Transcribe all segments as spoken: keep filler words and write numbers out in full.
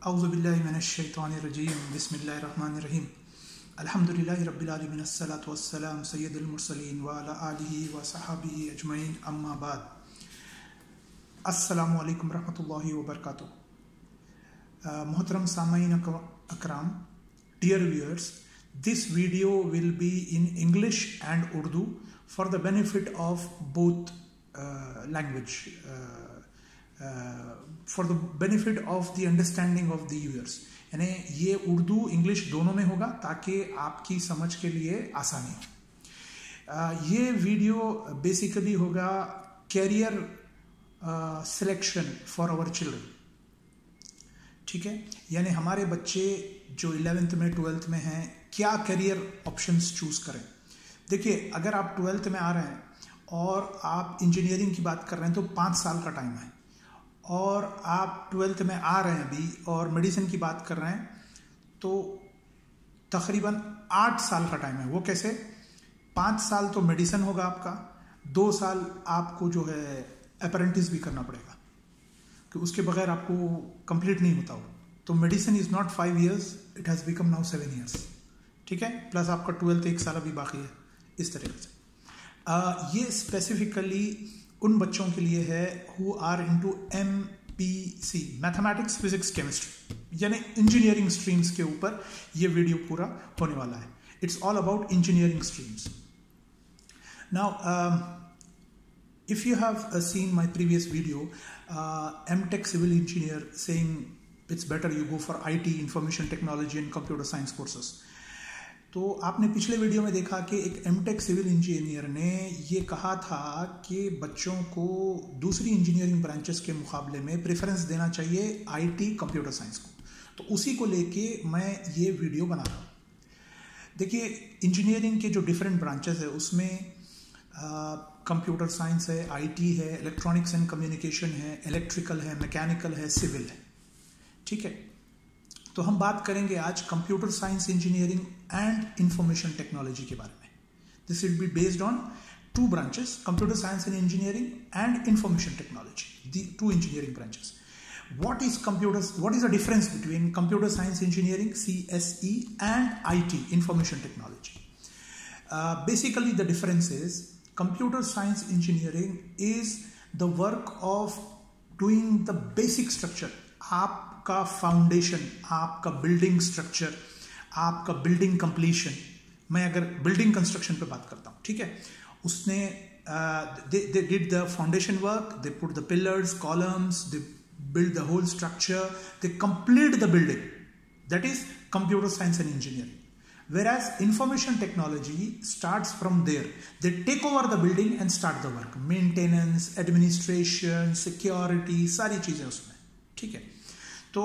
औज़ुबिल्लाहि मिनश्शैतानिर्रजीम बिस्मिल्लाहिर्रहमानिर्रहीम अल्हम्दुलिल्लाहि रब्बिल आलमीन अस्सलातु वस्सलाम सय्यदुल मुरसलीन व अला आलिहि व सहाबिहि अजमईन अम्मा बाद। अस्सलामु अलैकुम रहमतुल्लाहि व बरकातुहू। मोहतरम सामाईन Akram, dear viewers, this video will be in English and Urdu for the benefit of both uh, language, uh, uh, for the benefit of the understanding of the viewers. यानी ये उर्दू इंग्लिश दोनों में होगा ताकि आपकी समझ के लिए आसानी हो। uh, ये वीडियो बेसिकली होगा career selection for our children, ठीक है। यानी हमारे बच्चे जो इलेवेंथ में ट्वेल्थ में हैं, क्या करियर ऑप्शंस चूज करें। देखिए, अगर आप ट्वेल्थ में आ रहे हैं और आप इंजीनियरिंग की बात कर रहे हैं तो पाँच साल का टाइम है, और आप ट्वेल्थ में आ रहे हैं अभी और मेडिसिन की बात कर रहे हैं तो तकरीबन आठ साल का टाइम है। वो कैसे? पाँच साल तो मेडिसिन होगा आपका, दो साल आपको जो है अप्रेंटिस भी करना पड़ेगा कि उसके बगैर आपको कंप्लीट नहीं होता हो। तो medicine is not five years, it has become now seven years, ठीक है। प्लस आपका ट्वेल्थ एक साल अभी बाकी है। इस तरीके से आ, ये स्पेसिफिकली उन बच्चों के लिए है who are into M P C, mathematics physics chemistry, यानी इंजीनियरिंग स्ट्रीम्स के ऊपर ये वीडियो पूरा होने वाला है। It's all about engineering streams. Now if you have uh, seen my previous video, uh, M Tech civil engineer saying it's better you go for I T, information technology and computer science courses. तो आपने पिछले video में देखा कि एक M take civil engineer ने ये कहा था कि बच्चों को दूसरी इंजीनियरिंग ब्रांचेस के मुकाबले में प्रेफरेंस देना चाहिए आईटी, कंप्यूटर साइंस को। तो उसी को लेके मैं ये वीडियो बना रहा हूँ। देखिए, इंजीनियरिंग के जो डिफरेंट ब्रांचेस है उसमें कंप्यूटर साइंस है, आईटी है, इलेक्ट्रॉनिक्स एंड कम्युनिकेशन है, इलेक्ट्रिकल है, मैकेनिकल है, सिविल है, ठीक है। तो हम बात करेंगे आज computer science engineering and information technology के बारे में। This will be based on two branches, computer science and engineering and information technology, the two engineering branches. What is computer? What is the difference between computer science engineering (C S E) and I T, information technology? Uh, basically, the difference is computer science engineering is the work of doing the basic structure. आपका foundation, आपका building structure, आपका building completion. मैं अगर building construction पे बात करता हूँ, ठीक है, उसने they did the foundation work, they put the pillars, columns, they build the whole structure, they complete the building. That is computer science and engineering. Whereas information technology starts from there. They take over the building and start the work. Maintenance, administration, security, सारी चीजें उसमें, ठीक है। तो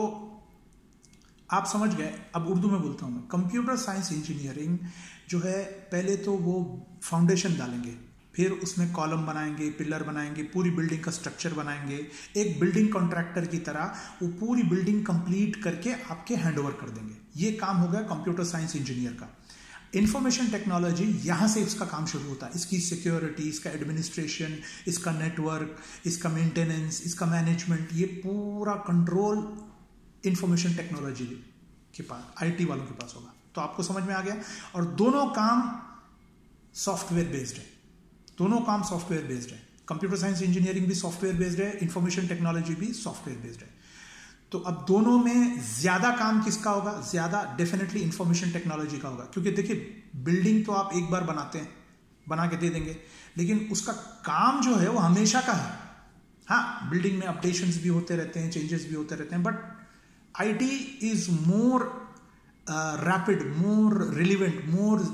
आप समझ गए। अब उर्दू में बोलता हूँ मैं। कंप्यूटर साइंस इंजीनियरिंग जो है, पहले तो वो फाउंडेशन डालेंगे, फिर उसमें कॉलम बनाएंगे, पिलर बनाएंगे, पूरी बिल्डिंग का स्ट्रक्चर बनाएंगे। एक बिल्डिंग कॉन्ट्रैक्टर की तरह वो पूरी बिल्डिंग कंप्लीट करके आपके हैंडओवर कर देंगे। ये काम हो गया कंप्यूटर साइंस इंजीनियर का। इंफॉर्मेशन टेक्नोलॉजी, यहाँ से इसका काम शुरू होता है। इसकी सिक्योरिटी, इसका एडमिनिस्ट्रेशन, इसका नेटवर्क, इसका मेंटेनेंस, इसका मैनेजमेंट, ये पूरा कंट्रोल इंफॉर्मेशन टेक्नोलॉजी के पास, आईटी वालों के पास होगा। तो आपको समझ में आ गया। और दोनों काम सॉफ्टवेयर बेस्ड है, दोनों काम सॉफ्टवेयर बेस्ड है। कंप्यूटर साइंस इंजीनियरिंग भी सॉफ्टवेयर बेस्ड है, इंफॉर्मेशन टेक्नोलॉजी भी सॉफ्टवेयर बेस्ड है। तो अब दोनों में ज्यादा काम किसका होगा? ज्यादा डेफिनेटली इंफॉर्मेशन टेक्नोलॉजी का होगा, क्योंकि देखिए, बिल्डिंग तो आप एक बार बनाते हैं, बना के दे देंगे, लेकिन उसका काम जो है वो हमेशा का है। हाँ, बिल्डिंग में अपडेशंस भी होते रहते हैं, चेंजेस भी होते रहते हैं, but IT is more rapid, more relevant, more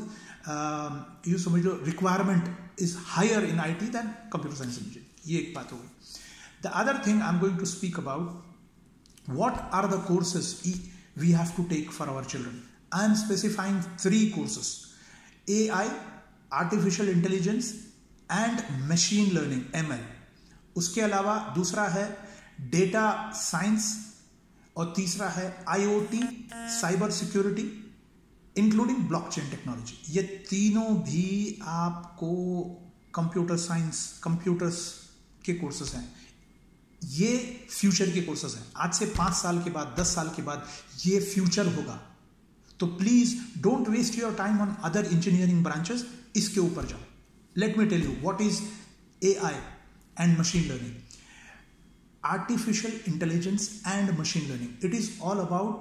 you समझ लो, requirement is higher in I T than computer science engineering. ये एक बात हो गई। The other thing I'm going to speak about, what are the courses we have to take for our children. I am specifying three courses: A I, artificial intelligence and machine learning M L. उसके अलावा दूसरा है data science और तीसरा है I O T, cyber security, including blockchain technology. ये तीनों भी आपको कंप्यूटर साइंस, कंप्यूटर्स के कोर्सेस हैं। ये फ्यूचर के कोर्सेज हैं। आज से पांच साल के बाद, दस साल के बाद ये फ्यूचर होगा। तो please don't waste your time on other engineering branches, इसके ऊपर जाओ। Let me tell you what is A I and machine learning. Artificial intelligence and machine learning, it is all about,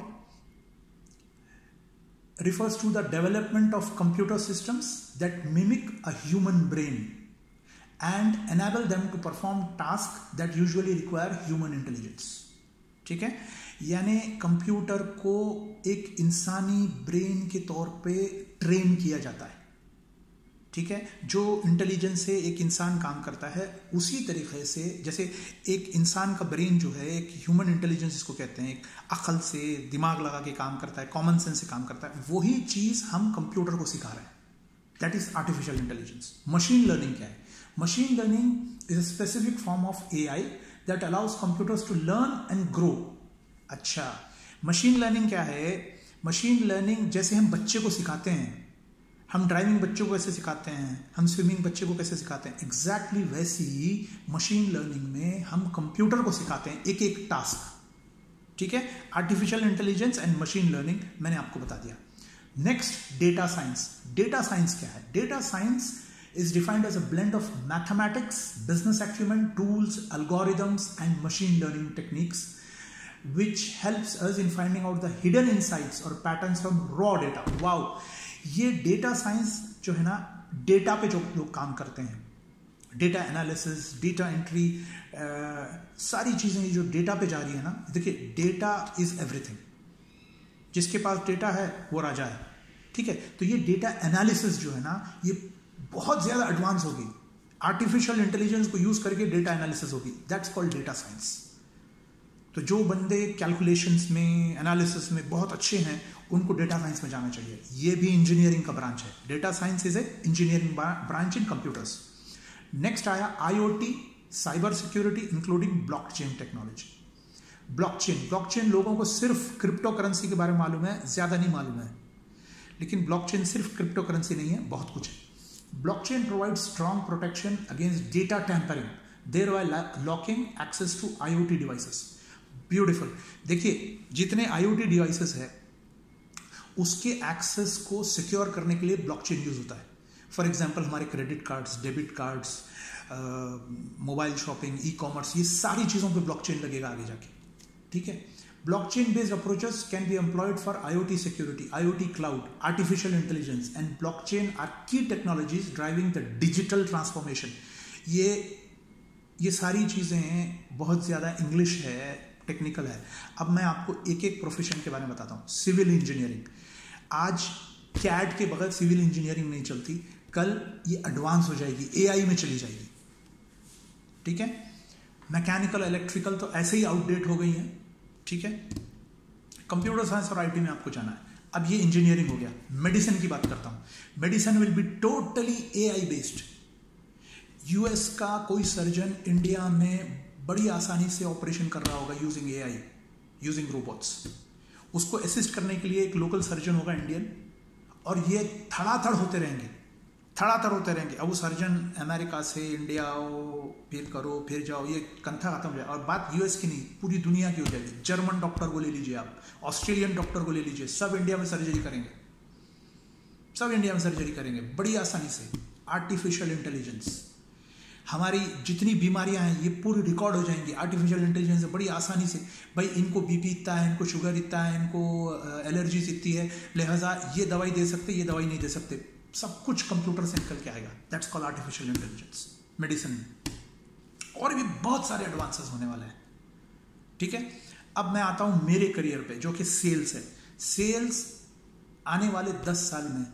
refers to the development of computer systems that mimic a human brain and enable them to perform tasks that usually require human intelligence। ठीक है, यानी computer को एक इंसानी brain के तौर पे train किया जाता है। ठीक है, जो इंटेलिजेंस से एक इंसान काम करता है उसी तरीके से जैसे एक इंसान का ब्रेन जो है, एक ह्यूमन इंटेलिजेंस इसको कहते हैं, एक अकल से दिमाग लगा के काम करता है, कॉमन सेंस से काम करता है, वही चीज हम कंप्यूटर को सिखा रहे हैं। That is artificial intelligence. Machine learning क्या है? Machine learning is a specific form of A I that allows computers to learn and grow. अच्छा, मशीन लर्निंग क्या है? मशीन लर्निंग जैसे हम बच्चे को सिखाते हैं, हम ड्राइविंग बच्चों को कैसे सिखाते हैं, हम स्विमिंग बच्चे को कैसे सिखाते हैं, एग्जैक्टली exactly वैसी ही मशीन लर्निंग में हम कंप्यूटर को सिखाते हैं एक एक टास्क। ठीक है, artificial intelligence and machine learning मैंने आपको बता दिया। Next, data science. Data science क्या है? Data science is defined as a blend of mathematics, business acumen, tools, algorithms and machine learning techniques which helps us in finding out the hidden insights or patterns from raw data। wow, ये data science जो है ना, data पे जो लोग काम करते हैं, डेटा एनालिसिस, डेटा एंट्री, सारी चीजें जो डेटा पे जा रही है ना, देखिए डेटा इज एवरीथिंग। जिसके पास डेटा है वो राजा है। ठीक है, तो ये डेटा एनालिसिस जो है ना, ये बहुत ज्यादा एडवांस होगी। आर्टिफिशियल इंटेलिजेंस को यूज करके डेटा एनालिसिस होगी, दैट्स कॉल्ड डेटा साइंस। तो जो बंदे कैलकुलेशंस में, एनालिसिस में बहुत अच्छे हैं, उनको डेटा साइंस में जाना चाहिए। ये भी इंजीनियरिंग का ब्रांच है। Data science is a engineering branch in computers. Next आया IoT, cyber security including blockchain technology. Blockchain blockchain लोगों को सिर्फ क्रिप्टो करेंसी के बारे में मालूम है, ज्यादा नहीं मालूम है, लेकिन ब्लॉकचेन सिर्फ क्रिप्टो करेंसी नहीं है, बहुत कुछ है। Blockchain provides strong protection against data tampering, thereby locking access to I O T devices। Beautiful। देखिए, जितने I O T devices है उसके एक्सेस को सिक्योर करने के लिए ब्लॉकचेन यूज होता है। फॉर एग्जांपल, हमारे credit cards, debit cards, mobile shopping, e commerce, ये सारी चीजों पे ब्लॉकचेन लगेगा आगे जाके। ठीक है, blockchain based approaches can be employed for I O T security, I O T cloud, artificial intelligence and blockchain are key technologies driving the digital transformation। ये ये सारी चीजें बहुत ज्यादा इंग्लिश है, टेक्निकल है। अब मैं आपको एक एक प्रोफेशन के बारे में बताता हूँ। सिविल इंजीनियरिंग, आज कैड के बगैर सिविल इंजीनियरिंग नहीं चलती, कल ये एडवांस हो जाएगी, एआई में चली जाएगी। ठीक है, मैकेनिकल, इलेक्ट्रिकल तो ऐसे ही आउटडेट हो गई है। ठीक है, कंप्यूटर साइंस और आईटी में आपको जाना है। अब ये इंजीनियरिंग हो गया। मेडिसिन की बात करता हूं। Medicine will be totally AI based. US का कोई सर्जन इंडिया में बड़ी आसानी से ऑपरेशन कर रहा होगा यूजिंग एआई, यूजिंग रोबोट्स। उसको असिस्ट करने के लिए एक लोकल सर्जन होगा इंडियन, और ये थड़ाथड़ होते रहेंगे, थड़ाथड़ होते रहेंगे। अब वो सर्जन अमेरिका से इंडिया आओ, फिर करो, फिर जाओ, ये कंथा खत्म हो जाए। और बात यूएस की नहीं, पूरी दुनिया की हो जाएगी। जर्मन डॉक्टर को ले लीजिए आप, ऑस्ट्रेलियन डॉक्टर को ले लीजिए, सब इंडिया में सर्जरी करेंगे, सब इंडिया में सर्जरी करेंगे बड़ी आसानी से। आर्टिफिशियल इंटेलिजेंस, हमारी जितनी बीमारियां हैं ये पूरी रिकॉर्ड हो जाएंगी आर्टिफिशियल इंटेलिजेंस से बड़ी आसानी से। भाई इनको बीपी इतना है, इनको शुगर इतना है, इनको एलर्जीज इतनी है, लिहाजा ये दवाई दे सकते, ये दवाई नहीं दे सकते, सब कुछ कंप्यूटर से निकल के आएगा। That's called artificial intelligence medicine में। और भी बहुत सारे एडवांसेस होने वाले हैं। ठीक है, अब मैं आता हूं मेरे करियर पे जो कि सेल्स है। सेल्स आने वाले दस साल में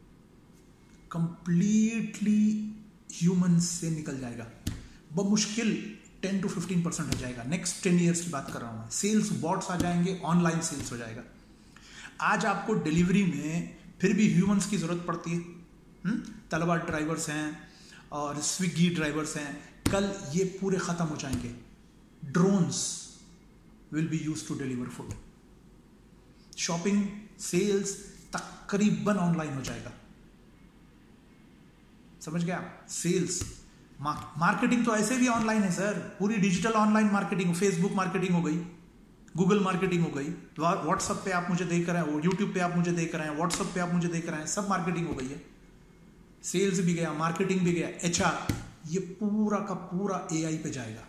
कंप्लीटली ह्यूमन से निकल जाएगा, बमुश्किल टेन टू फिफ्टीन परसेंट हो जाएगा। नेक्स्ट टेन ईयर्स की बात कर रहा हूं मैं। सेल्स बॉट्स आ जाएंगे, ऑनलाइन सेल्स हो जाएगा। आज आपको डिलीवरी में फिर भी ह्यूमंस की जरूरत पड़ती है। हुँ? तलवार ड्राइवर्स हैं और स्विगी ड्राइवर्स हैं, कल ये पूरे खत्म हो जाएंगे। Drones will be use to deliver food. Shopping, sales तकरीबन ऑनलाइन हो जाएगा। समझ गए आप? सेल्स मार्केटिंग तो ऐसे भी ऑनलाइन है सर, पूरी digital online marketing, Facebook marketing हो गई, गूगल मार्केटिंग हो गई, व्हाट्सएप पे आप मुझे देख रहे हैं, यूट्यूब पे आप मुझे देख रहे हैं, व्हाट्सएप पे आप मुझे देख रहे हैं, सब मार्केटिंग हो गई है। सेल्स भी गया, मार्केटिंग भी गया, एचआर, ये पूरा का पूरा एआई पे जाएगा।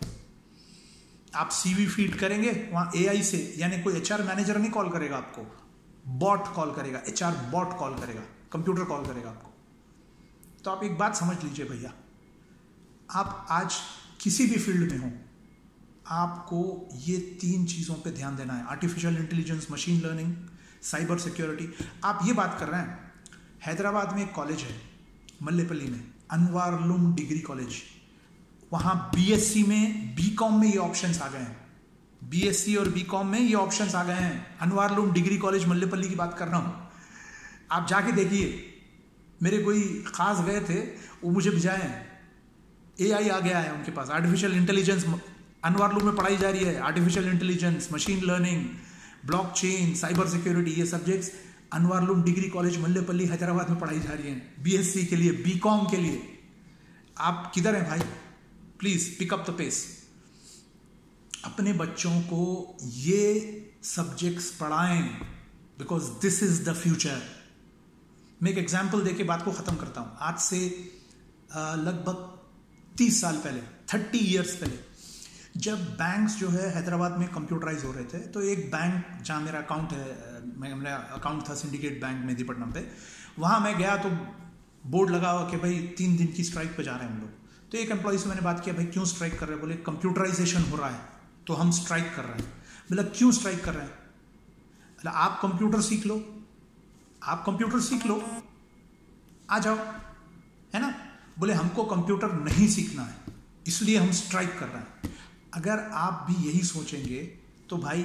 आप सीवी फीड करेंगे वहां एआई से, यानी कोई एचआर मैनेजर नहीं कॉल करेगा आपको, बॉट कॉल करेगा, एचआर बॉट कॉल करेगा, कंप्यूटर कॉल करेगा आपको। तो आप एक बात समझ लीजिए भैया, आप आज किसी भी फील्ड में हो, आपको ये तीन चीज़ों पे ध्यान देना है, artificial intelligence, machine learning, cyber security. आप ये बात कर रहे हैं, हैदराबाद में एक कॉलेज है मल्लेपल्ली में, अनवारलुम डिग्री कॉलेज, वहाँ बीएससी में, बीकॉम में ये ऑप्शंस आ गए हैं, बीएससी और बीकॉम में ये ऑप्शंस आ गए हैं। अनवारलुम डिग्री कॉलेज मल्लेपल्ली की बात कर रहा हूँ, आप जाके देखिए। मेरे कोई खास गए थे, वो मुझे भिजाए, एआई आ गया है उनके पास, आर्टिफिशियल इंटेलिजेंस अनवारलुम में पढ़ाई जा रही है, artificial intelligence, machine learning, blockchain, cyber security, ये subjects Anwarululoom degree college Mallepally Hyderabad में पढ़ाई जा रही हैं, बीएससी के लिए, बीकॉम के लिए। आप किधर हैं भाई? Please pick up the pace. अपने बच्चों को ये सब्जेक्ट्स पढ़ाएं, because this is the future. मैं एक एग्जाम्पल देके बात को खत्म करता हूं। आज से लगभग तीस साल पहले, थर्टी इयर्स पहले, जब बैंक्स जो है हैदराबाद में कंप्यूटराइज हो रहे थे, तो एक बैंक जहाँ मेरा अकाउंट है, मेरा अकाउंट था सिंडिकेट बैंक मेदीपट्टनम पे, वहाँ मैं गया तो बोर्ड लगा हुआ कि भाई तीन दिन की स्ट्राइक पे जा रहे हैं हम लोग। तो एक एम्प्लॉय से मैंने बात किया, भाई क्यों स्ट्राइक कर रहे हैं? बोले कंप्यूटराइजेशन हो रहा है तो हम स्ट्राइक कर रहे हैं। बोला क्यों स्ट्राइक कर रहे हैं? बोला आप कंप्यूटर सीख लो, आप कंप्यूटर सीख लो, आ जाओ, है ना। बोले हमको कंप्यूटर नहीं सीखना है, इसलिए हम स्ट्राइक कर रहे हैं। अगर आप भी यही सोचेंगे तो भाई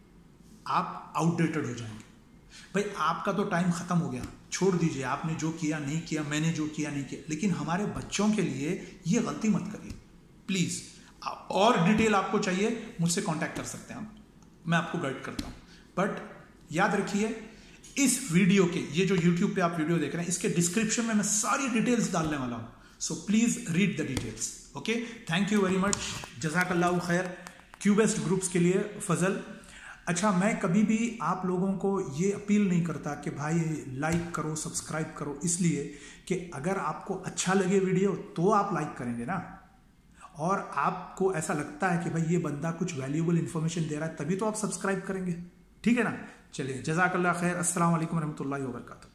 आप आउटडेटेड हो जाएंगे। भाई आपका तो टाइम खत्म हो गया, छोड़ दीजिए, आपने जो किया नहीं किया, मैंने जो किया नहीं किया, लेकिन हमारे बच्चों के लिए ये गलती मत करिए प्लीज। और डिटेल आपको चाहिए मुझसे कांटेक्ट कर सकते हैं आप, मैं आपको गाइड करता हूं। बट याद रखिए, इस वीडियो के, ये जो यूट्यूब पे आप वीडियो देख रहे हैं, इसके डिस्क्रिप्शन में मैं सारी डिटेल्स डालने वाला हूं, so please read the details. Okay, thank you very much, जज़ाकल्लाहु खैर। क्यूबेस्ट ग्रुप्स के लिए फजल। अच्छा, मैं कभी भी आप लोगों को ये अपील नहीं करता कि भाई लाइक करो, सब्सक्राइब करो, इसलिए कि अगर आपको अच्छा लगे वीडियो तो आप लाइक करेंगे ना, और आपको ऐसा लगता है कि भाई ये बंदा कुछ वैल्यूएबल इंफॉर्मेशन दे रहा है, तभी तो आप सब्सक्राइब करेंगे, ठीक है ना। चलिए, जज़ाकल्लाह खैर, अस्सलाम वालेकुम रहमतुल्लाहि व बरकातहू।